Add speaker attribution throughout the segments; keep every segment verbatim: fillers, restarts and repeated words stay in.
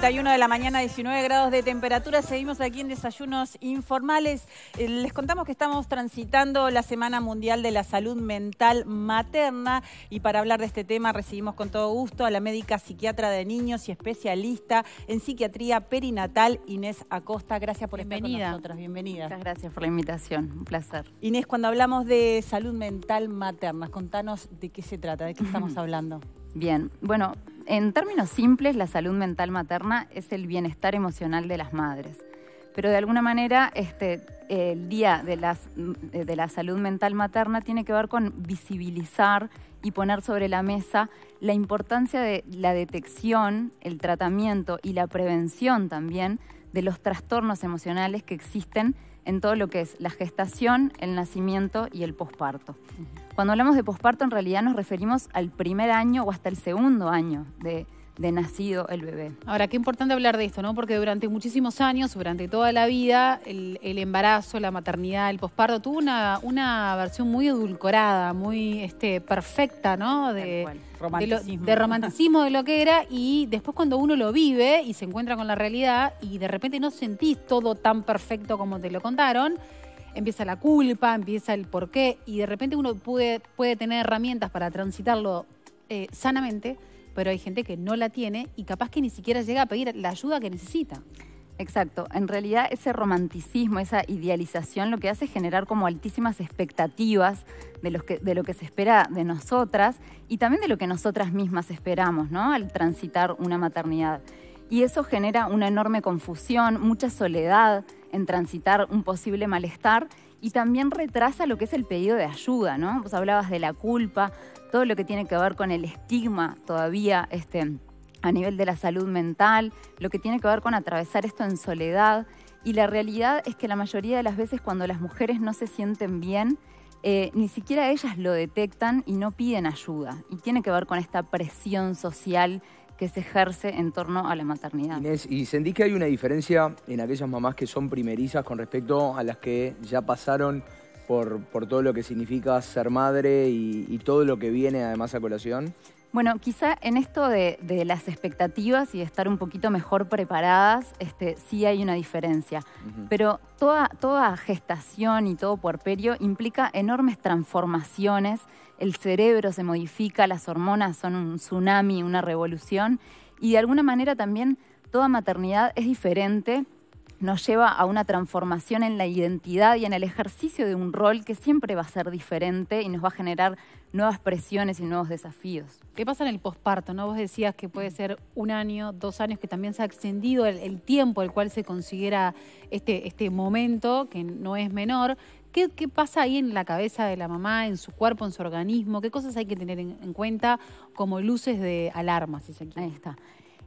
Speaker 1: treinta y uno de la mañana, diecinueve grados de temperatura. Seguimos aquí en Desayunos Informales. Eh, les contamos que estamos transitando la Semana Mundial de la Salud Mental Materna y para hablar de este tema recibimos con todo gusto a la médica psiquiatra de niños y especialista en psiquiatría perinatal, Inés Acosta. Gracias por
Speaker 2: Bienvenida.
Speaker 1: estar con nosotros. Bienvenida.
Speaker 2: Muchas gracias por la invitación. Un placer.
Speaker 1: Inés, cuando hablamos de salud mental materna, contanos de qué se trata, de qué estamos hablando.
Speaker 2: Bien, bueno, en términos simples, la salud mental materna es el bienestar emocional de las madres. Pero de alguna manera, este, el Día de, las, de la Salud Mental Materna tiene que ver con visibilizar y poner sobre la mesa la importancia de la detección, el tratamiento y la prevención también de los trastornos emocionales que existen en todo lo que es la gestación, el nacimiento y el posparto. Cuando hablamos de posparto, en realidad nos referimos al primer año o hasta el segundo año de, de nacido el bebé.
Speaker 3: Ahora, qué importante hablar de esto, ¿no? Porque durante muchísimos años, durante toda la vida, el, el embarazo, la maternidad, el posparto, tuvo una, una versión muy edulcorada, muy este, perfecta, ¿no? De,
Speaker 1: romanticismo.
Speaker 3: De, lo, de romanticismo de lo que era, y después cuando uno lo vive y se encuentra con la realidad y de repente no sentís todo tan perfecto como te lo contaron, empieza la culpa, empieza el porqué, y de repente uno puede, puede tener herramientas para transitarlo eh, sanamente, pero hay gente que no la tiene y capaz que ni siquiera llega a pedir la ayuda que necesita.
Speaker 2: Exacto. En realidad ese romanticismo, esa idealización, lo que hace es generar como altísimas expectativas de, los que, de lo que se espera de nosotras y también de lo que nosotras mismas esperamos, ¿no? Al transitar una maternidad. Y eso genera una enorme confusión, mucha soledad en transitar un posible malestar y también retrasa lo que es el pedido de ayuda, ¿no? Vos hablabas de la culpa, todo lo que tiene que ver con el estigma todavía este, a nivel de la salud mental, lo que tiene que ver con atravesar esto en soledad. Y la realidad es que la mayoría de las veces cuando las mujeres no se sienten bien, eh, ni siquiera ellas lo detectan y no piden ayuda. Y tiene que ver con esta presión social que se ejerce en torno a la maternidad.
Speaker 4: Inés, ¿y sentís que hay una diferencia en aquellas mamás que son primerizas con respecto a las que ya pasaron por, por todo lo que significa ser madre y, y todo lo que viene además a colación?
Speaker 2: Bueno, quizá en esto de, de las expectativas y de estar un poquito mejor preparadas, este, sí hay una diferencia. Uh-huh. Pero toda, toda gestación y todo puerperio implica enormes transformaciones. El cerebro se modifica, las hormonas son un tsunami, una revolución. Y de alguna manera también toda maternidad es diferente. Nos lleva a una transformación en la identidad y en el ejercicio de un rol que siempre va a ser diferente y nos va a generar nuevas presiones y nuevos desafíos.
Speaker 3: ¿Qué pasa en el posparto, no? Vos decías que puede ser un año, dos años, que también se ha extendido el, el tiempo al cual se considera este, este momento, que no es menor. ¿Qué, ¿Qué pasa ahí en la cabeza de la mamá, en su cuerpo, en su organismo? ¿Qué cosas hay que tener en, en cuenta como luces de alarma, si se quiere?
Speaker 2: Ahí está.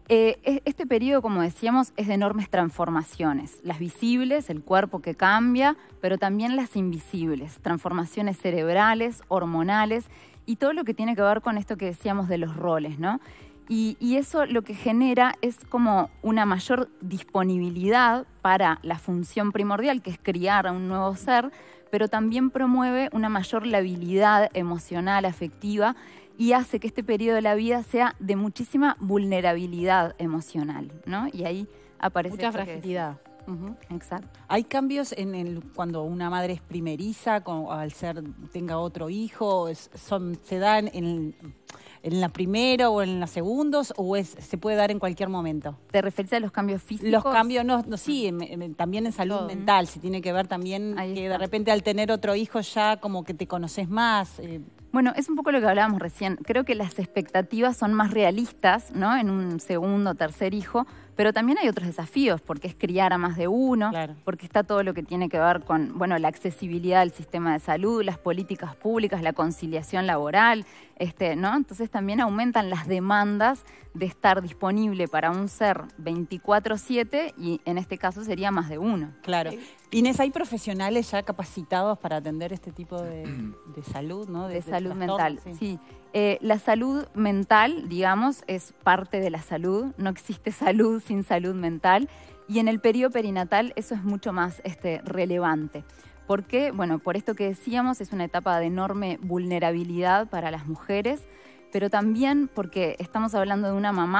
Speaker 2: Eh, este periodo, como decíamos, es de enormes transformaciones. Las visibles, el cuerpo que cambia, pero también las invisibles. Transformaciones cerebrales, hormonales y todo lo que tiene que ver con esto que decíamos de los roles, ¿no? Y, y eso lo que genera es como una mayor disponibilidad para la función primordial, que es criar a un nuevo ser, pero también promueve una mayor labilidad emocional, afectiva, y hace que este periodo de la vida sea de muchísima vulnerabilidad emocional, ¿no? Y ahí aparece
Speaker 3: mucha fragilidad.
Speaker 2: Uh-huh. Exacto.
Speaker 1: ¿Hay cambios en el cuando una madre es primeriza, con, al ser tenga otro hijo? Es, son, ¿Se dan en, en la primera o en la segundos o es, se puede dar en cualquier momento?
Speaker 2: ¿Te referís a los cambios físicos?
Speaker 1: Los cambios, no, no sí, en, en, también en salud Todo. mental, si tiene que ver también Ahí que está. de repente al tener otro hijo ya como que te conoces más. Eh,
Speaker 2: Bueno, es un poco lo que hablábamos recién. Creo que las expectativas son más realistas, ¿no? En un segundo o tercer hijo, pero también hay otros desafíos, porque es criar a más de uno, claro. porque está todo lo que tiene que ver con, bueno, la accesibilidad al sistema de salud, las políticas públicas, la conciliación laboral, este, ¿no? Entonces también aumentan las demandas de estar disponible para un ser veinticuatro siete y en este caso sería más de uno.
Speaker 1: Claro. Inés, ¿hay profesionales ya capacitados para atender este tipo de, de salud, ¿no?
Speaker 2: De,
Speaker 1: de,
Speaker 2: de salud
Speaker 1: de
Speaker 2: mental,
Speaker 1: sí.
Speaker 2: sí. Eh, la salud mental, digamos, es parte de la salud. No existe salud sin salud mental. Y en el periodo perinatal eso es mucho más este, relevante. ¿Por qué? Bueno, por esto que decíamos, es una etapa de enorme vulnerabilidad para las mujeres, pero también porque estamos hablando de una mamá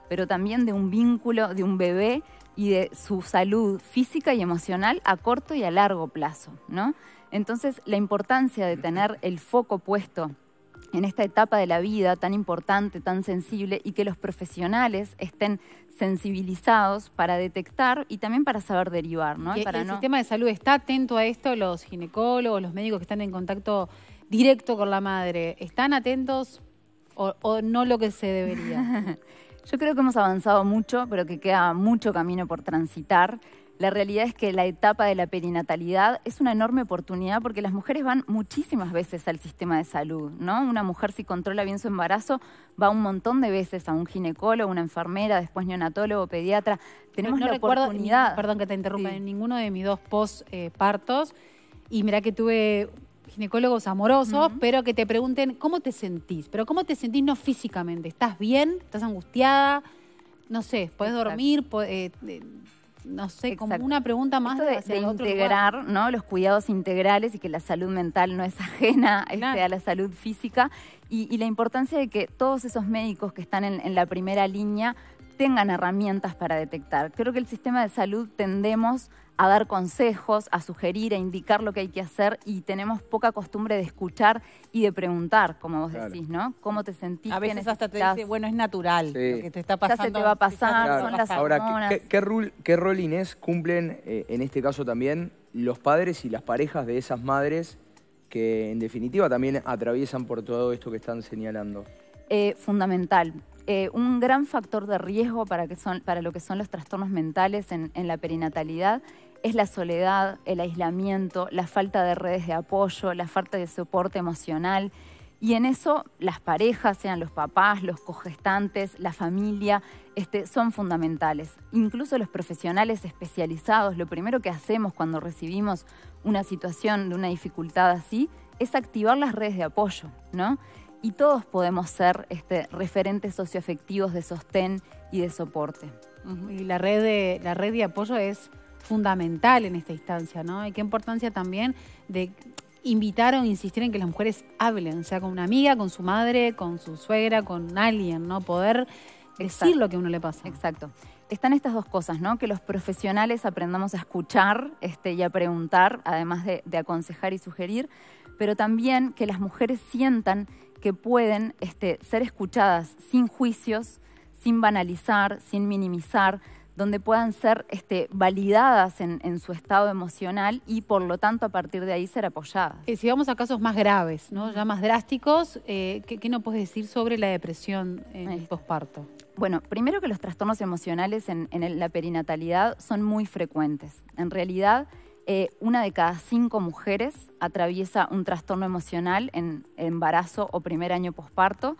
Speaker 2: pero también de un vínculo de un bebé y de su salud física y emocional a corto y a largo plazo, ¿no? Entonces, la importancia de tener el foco puesto en esta etapa de la vida tan importante, tan sensible, y que los profesionales estén sensibilizados para detectar y también para saber derivar, ¿no?
Speaker 3: Y
Speaker 2: para
Speaker 3: el
Speaker 2: no...
Speaker 3: sistema de salud está atento a esto, los ginecólogos, los médicos que están en contacto directo con la madre, ¿están atentos o, o no lo que se debería?
Speaker 2: Yo creo que hemos avanzado mucho, pero que queda mucho camino por transitar. La realidad es que la etapa de la perinatalidad es una enorme oportunidad porque las mujeres van muchísimas veces al sistema de salud, ¿no? Una mujer, si controla bien su embarazo, va un montón de veces a un ginecólogo, una enfermera, después neonatólogo, pediatra. Tenemos
Speaker 3: no
Speaker 2: la
Speaker 3: recuerdo,
Speaker 2: oportunidad...
Speaker 3: Ni, perdón que te interrumpa,
Speaker 2: Sí.
Speaker 3: en ninguno de mis dos post-partos, y mirá que tuve ginecólogos amorosos, uh-huh. pero que te pregunten cómo te sentís, pero cómo te sentís no físicamente, ¿estás bien? ¿Estás angustiada? No sé, ¿podés Exacto. dormir? ¿Podés, eh, no sé, Exacto. como una pregunta más
Speaker 2: Esto de,
Speaker 3: hacia
Speaker 2: de
Speaker 3: el otro
Speaker 2: integrar,
Speaker 3: lugar.
Speaker 2: ¿no? Los cuidados integrales y que la salud mental no es ajena
Speaker 3: Claro.
Speaker 2: este, a la salud física y, y la importancia de que todos esos médicos que están en, en la primera línea tengan herramientas para detectar. Creo que el sistema de salud tendemos a dar consejos, a sugerir, a indicar lo que hay que hacer y tenemos poca costumbre de escuchar y de preguntar, como vos claro. decís, ¿no? ¿Cómo te sentís?
Speaker 1: A veces hasta te dice, bueno, es natural sí. lo que te está pasando.
Speaker 2: Ya se te va a pasar,
Speaker 4: claro.
Speaker 2: son las
Speaker 4: Ahora,
Speaker 2: hormonas.
Speaker 4: ¿qué, qué, rol, ¿qué rol, Inés, cumplen eh, en este caso también los padres y las parejas de esas madres que en definitiva también atraviesan por todo esto que están señalando?
Speaker 2: Eh, fundamental. Eh, un gran factor de riesgo para, que son, para lo que son los trastornos mentales en, en la perinatalidad es la soledad, el aislamiento, la falta de redes de apoyo, la falta de soporte emocional. Y en eso las parejas, sean los papás, los cogestantes, la familia, este, son fundamentales. Incluso los profesionales especializados, lo primero que hacemos cuando recibimos una situación de una dificultad así es activar las redes de apoyo, ¿no? Y todos podemos ser este, referentes socioafectivos de sostén y de soporte.
Speaker 3: Uh-huh. Y la red de, la red de apoyo es fundamental en esta instancia, ¿no? Y qué importancia también de invitar o insistir en que las mujeres hablen, o sea, con una amiga, con su madre, con su suegra, con alguien, ¿no? Poder decir Exacto. lo que a uno le pasa.
Speaker 2: Exacto. Están estas dos cosas, ¿no? Que los profesionales aprendamos a escuchar este, y a preguntar, además de, de aconsejar y sugerir, pero también que las mujeres sientan que pueden este, ser escuchadas sin juicios, sin banalizar, sin minimizar, donde puedan ser este, validadas en, en su estado emocional y por lo tanto a partir de ahí ser apoyadas.
Speaker 3: Eh, si vamos a casos más graves, ¿no? Ya más drásticos, eh, ¿qué, ¿qué nos puedes decir sobre la depresión en el posparto?
Speaker 2: Bueno, primero que los trastornos emocionales en, en la perinatalidad son muy frecuentes. En realidad, eh, una de cada cinco mujeres atraviesa un trastorno emocional en embarazo o primer año posparto.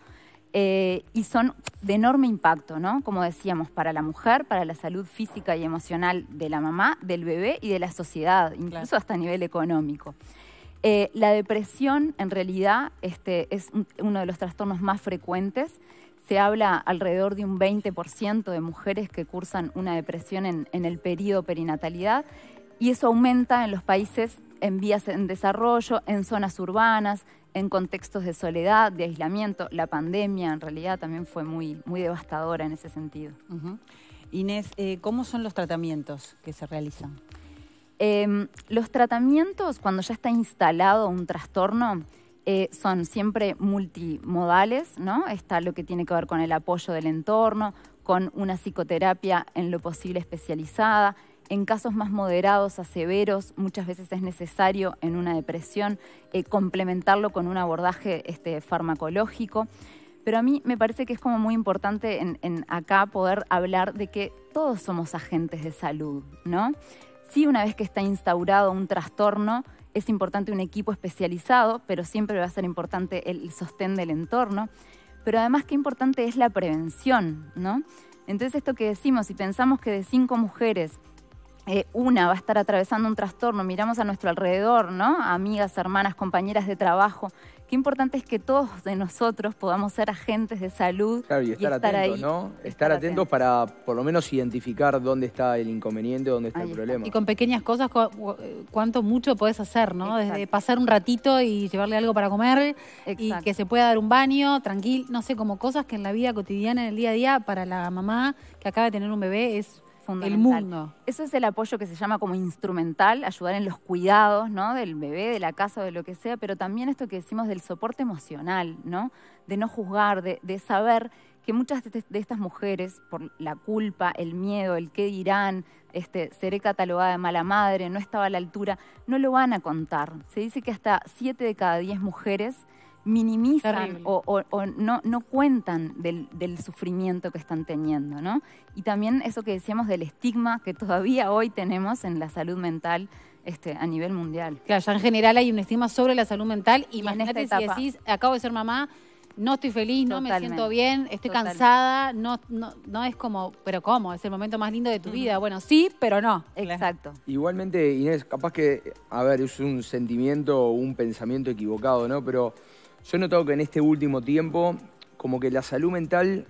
Speaker 2: Eh, y son de enorme impacto, ¿no? Como decíamos, para la mujer, para la salud física y emocional de la mamá, del bebé y de la sociedad, incluso claro. hasta a nivel económico. Eh, la depresión, en realidad, este, es un, uno de los trastornos más frecuentes. Se habla alrededor de un veinte por ciento de mujeres que cursan una depresión en, en el periodo perinatalidad y eso aumenta en los países en vías en desarrollo, en zonas urbanas, en contextos de soledad, de aislamiento. La pandemia en realidad también fue muy, muy devastadora en ese sentido.
Speaker 1: Uh-huh. Inés, eh, ¿cómo son los tratamientos que se realizan?
Speaker 2: Eh, los tratamientos, cuando ya está instalado un trastorno, eh, son siempre multimodales, ¿no? Está lo que tiene que ver con el apoyo del entorno, con una psicoterapia en lo posible especializada. En casos más moderados a severos, muchas veces es necesario en una depresión eh, complementarlo con un abordaje este, farmacológico. Pero a mí me parece que es como muy importante en, en acá poder hablar de que todos somos agentes de salud, ¿no? Sí, una vez que está instaurado un trastorno, es importante un equipo especializado, pero siempre va a ser importante el sostén del entorno. Pero además qué importante es la prevención, ¿no? Entonces esto que decimos, si pensamos que de cinco mujeres eh, una va a estar atravesando un trastorno, miramos a nuestro alrededor, ¿no? Amigas, hermanas, compañeras de trabajo. Qué importante es que todos de nosotros podamos ser agentes de salud.
Speaker 4: Claro, y estar,
Speaker 2: y estar
Speaker 4: atentos,
Speaker 2: ahí,
Speaker 4: ¿no? Estar,
Speaker 2: estar
Speaker 4: atentos
Speaker 2: atentos.
Speaker 4: para por lo menos identificar dónde está el inconveniente, dónde está
Speaker 2: Ahí
Speaker 4: el
Speaker 2: está.
Speaker 4: problema.
Speaker 3: Y con pequeñas cosas, cu- cuánto mucho podés hacer, ¿no?
Speaker 2: Exacto.
Speaker 3: Desde pasar un ratito y llevarle algo para comer y
Speaker 2: Exacto.
Speaker 3: que se pueda dar un baño, tranquilo, no sé, como cosas que en la vida cotidiana, en el día a día, para la mamá que acaba de tener un bebé es el
Speaker 2: Fundamental.
Speaker 3: mundo.
Speaker 2: Eso es el apoyo que se llama como instrumental, ayudar en los cuidados, ¿no? Del bebé, de la casa, de lo que sea, pero también esto que decimos del soporte emocional, ¿no? De no juzgar, de, de saber que muchas de, de estas mujeres, por la culpa, el miedo, el qué dirán, este, seré catalogada de mala madre, no estaba a la altura, no lo van a contar. Se dice que hasta siete de cada diez mujeres minimizan o, o, o no, no cuentan del, del sufrimiento que están teniendo, ¿no? Y también eso que decíamos del estigma que todavía hoy tenemos en la salud mental este, a nivel mundial.
Speaker 3: Claro, ya en general hay un estigma sobre la salud mental.
Speaker 2: Y en
Speaker 3: Imagínate
Speaker 2: esta
Speaker 3: si
Speaker 2: etapa-
Speaker 3: decís, acabo de ser mamá, no estoy feliz, no me
Speaker 2: Totalmente.
Speaker 3: siento bien, estoy
Speaker 2: Total.
Speaker 3: cansada, no, no, no es como, pero ¿cómo? Es el momento más lindo de tu vida. Bueno, sí, pero no.
Speaker 2: Exacto.
Speaker 4: Igualmente, Inés, capaz que, a ver, es un sentimiento o un pensamiento equivocado, ¿no? Pero yo he notado que en este último tiempo, como que la salud mental,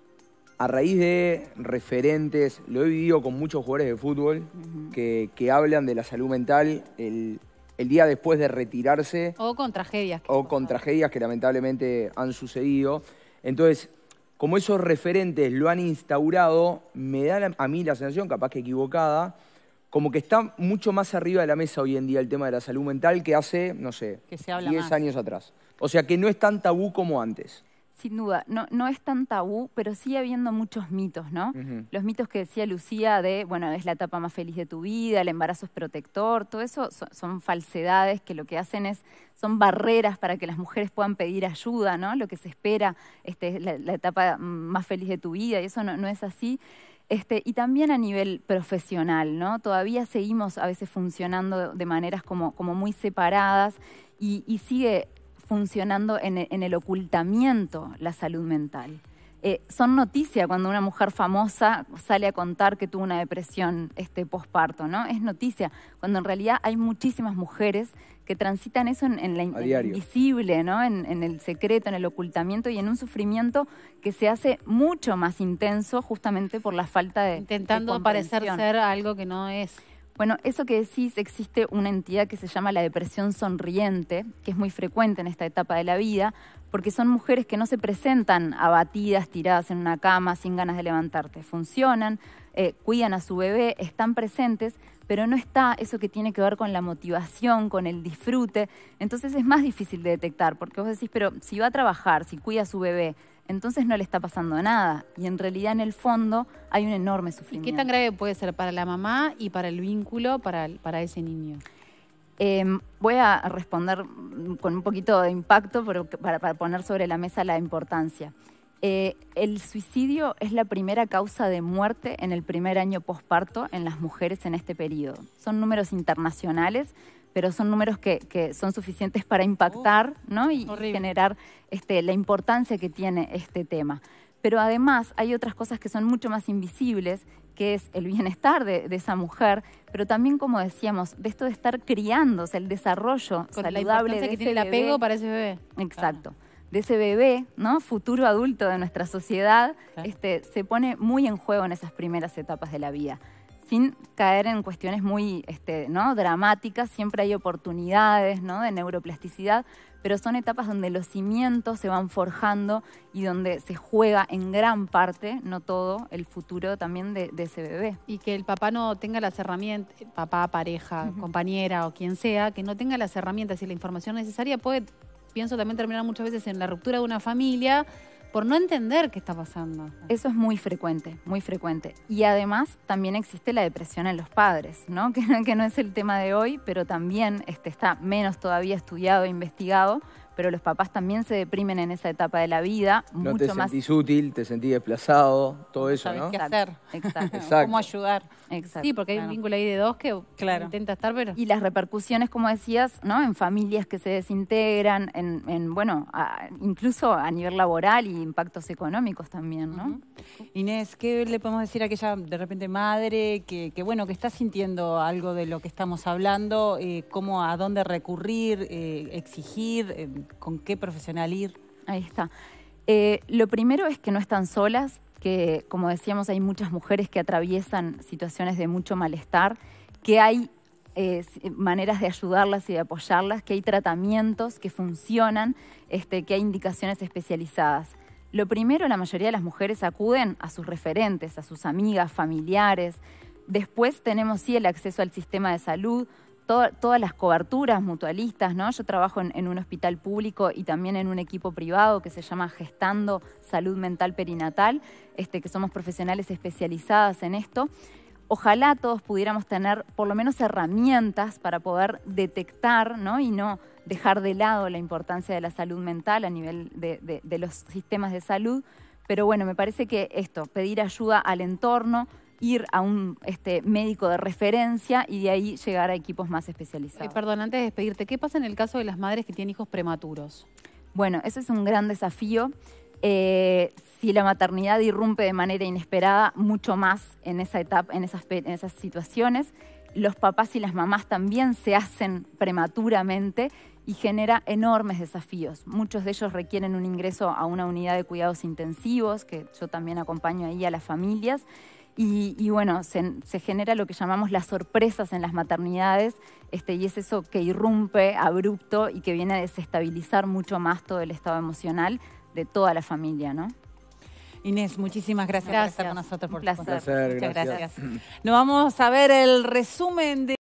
Speaker 4: a raíz de referentes, lo he vivido con muchos jugadores de fútbol
Speaker 2: Ujú.
Speaker 4: que, que hablan de la salud mental el, el día después de retirarse
Speaker 3: O con tragedias.
Speaker 4: o con tragedias que lamentablemente han sucedido. Entonces, como esos referentes lo han instaurado, me da la- a mí la sensación, capaz que equivocada, como que está mucho más arriba de la mesa hoy en día el tema de la salud mental que hace, no sé,
Speaker 1: Que se habla
Speaker 4: diez
Speaker 1: más.
Speaker 4: años atrás. O sea que no es tan tabú como antes.
Speaker 2: Sin duda, no, no es tan tabú, pero sigue habiendo muchos mitos, ¿no?
Speaker 4: Ujú.
Speaker 2: Los mitos que decía Lucía de, bueno, es la etapa más feliz de tu vida, el embarazo es protector, todo eso son, son falsedades que lo que hacen es, son barreras para que las mujeres puedan pedir ayuda, ¿no? Lo que se espera, este, es la, la etapa más feliz de tu vida, y eso no, no es así. Este, y también a nivel profesional, ¿no? Todavía seguimos a veces funcionando de maneras como, como muy separadas y, y sigue funcionando en el, en el ocultamiento la salud mental. Eh, son noticia cuando una mujer famosa sale a contar que tuvo una depresión este, posparto, ¿no? Es noticia, cuando en realidad hay muchísimas mujeres que transitan eso en, en la in-
Speaker 4: A
Speaker 2: en lo
Speaker 4: diario.
Speaker 2: invisible, ¿no? En, en el secreto, en el ocultamiento y en un sufrimiento que se hace mucho más intenso justamente por la falta de
Speaker 3: Intentando
Speaker 2: de
Speaker 3: parecer
Speaker 2: comprensión.
Speaker 3: ser algo que no es.
Speaker 2: Bueno, eso que decís, existe una entidad que se llama la depresión sonriente, que es muy frecuente en esta etapa de la vida, porque son mujeres que no se presentan abatidas, tiradas en una cama, sin ganas de levantarte. Funcionan, eh, cuidan a su bebé, están presentes, pero no está eso que tiene que ver con la motivación, con el disfrute. Entonces es más difícil de detectar, porque vos decís, pero si va a trabajar, si cuida a su bebé, entonces no le está pasando nada. Y en realidad en el fondo hay un enorme
Speaker 3: ¿Y
Speaker 2: sufrimiento.
Speaker 3: qué tan grave puede ser para la mamá y para el vínculo, para, para ese niño?
Speaker 2: Eh, voy a responder con un poquito de impacto pero para, para poner sobre la mesa la importancia. Eh, el suicidio es la primera causa de muerte en el primer año posparto en las mujeres en este periodo. Son números internacionales, pero son números que, que son suficientes para impactar, ¿no? y
Speaker 3: horrible.
Speaker 2: generar este, la importancia que tiene este tema. Pero además hay otras cosas que son mucho más invisibles, que es el bienestar de, de esa mujer, pero también, como decíamos, de esto de estar criando, o sea, el desarrollo
Speaker 3: Con la
Speaker 2: saludable
Speaker 3: importancia
Speaker 2: de
Speaker 3: que
Speaker 2: ese
Speaker 3: tiene el
Speaker 2: bebé.
Speaker 3: apego para ese bebé.
Speaker 2: Exacto. De ese bebé, ¿no? Futuro adulto de nuestra sociedad,
Speaker 3: Claro.
Speaker 2: este, se pone muy en juego en esas primeras etapas de la vida. Sin caer en cuestiones muy este, ¿no? dramáticas, siempre hay oportunidades, ¿no? de neuroplasticidad, pero son etapas donde los cimientos se van forjando y donde se juega en gran parte, no todo, el futuro también de, de ese bebé.
Speaker 3: Y que el papá no tenga las herramientas, papá, pareja,
Speaker 2: Ujú.
Speaker 3: compañera o quien sea, que no tenga las herramientas y la información necesaria, puede, pienso también terminar muchas veces en la ruptura de una familia por no entender qué está pasando.
Speaker 2: Eso es muy frecuente, muy frecuente. Y además también existe la depresión en los padres, ¿no? Que, no- que no es el tema de hoy, pero también este, está menos todavía estudiado e investigado, pero los papás también se deprimen en esa etapa de la vida.
Speaker 4: No
Speaker 2: mucho
Speaker 4: te
Speaker 2: más...
Speaker 4: sentís útil, te sentís desplazado, todo eso,
Speaker 1: ¿Sabés
Speaker 4: ¿no?
Speaker 1: qué hacer?
Speaker 2: Exacto.
Speaker 4: Exacto.
Speaker 1: ¿Cómo ayudar?
Speaker 2: Exacto.
Speaker 3: Sí, porque hay
Speaker 1: Claro.
Speaker 3: un vínculo ahí de dos que
Speaker 1: Claro.
Speaker 3: intenta estar, pero...
Speaker 2: Y las repercusiones, como decías, ¿no? En familias que se desintegran, en, en bueno, a- incluso a nivel laboral y impactos económicos también, ¿no?
Speaker 1: Ujú. Inés, ¿qué le podemos decir a aquella, de repente, madre que, que bueno, que está sintiendo algo de lo que estamos hablando? Eh, ¿Cómo, a dónde recurrir, eh, exigir, eh, con qué profesional ir?
Speaker 2: Ahí está. Eh, lo primero es que no están solas, que como decíamos hay muchas mujeres que atraviesan situaciones de mucho malestar, que hay eh, maneras de ayudarlas y de apoyarlas, que hay tratamientos que funcionan, este, que hay indicaciones especializadas. Lo primero, la mayoría de las mujeres acuden a sus referentes, a sus amigas, familiares. Después tenemos sí el acceso al sistema de salud, todo, todas las coberturas mutualistas, ¿no? Yo trabajo en, en un hospital público y también en un equipo privado que se llama Gestando Salud Mental Perinatal, este, que somos profesionales especializadas en esto. Ojalá todos pudiéramos tener por lo menos herramientas para poder detectar, ¿no? Y no dejar de lado la importancia de la salud mental a nivel de, de, de los sistemas de salud. Pero bueno, me parece que esto, pedir ayuda al entorno, ir a un este, médico de referencia y de ahí llegar a equipos más especializados.
Speaker 3: Eh, perdón, antes de despedirte, ¿qué pasa en el caso de las madres que tienen hijos prematuros?
Speaker 2: Bueno, ese es un gran desafío. Eh, si la maternidad irrumpe de manera inesperada, mucho más en esa etapa, en esas, en esas situaciones. Los papás y las mamás también se hacen prematuramente y genera enormes desafíos. Muchos de ellos requieren un ingreso a una unidad de cuidados intensivos, que yo también acompaño ahí a las familias. Y, y bueno, se, se genera lo que llamamos las sorpresas en las maternidades, este, y es eso que irrumpe abrupto y que viene a desestabilizar mucho más todo el estado emocional de toda la familia, ¿no?
Speaker 1: Inés, muchísimas gracias,
Speaker 3: Gracias.
Speaker 1: por estar con nosotros. Por
Speaker 2: Un placer.
Speaker 1: supuesto.
Speaker 4: Placer,
Speaker 1: Muchas
Speaker 4: gracias.
Speaker 1: gracias. Nos vamos a ver el resumen de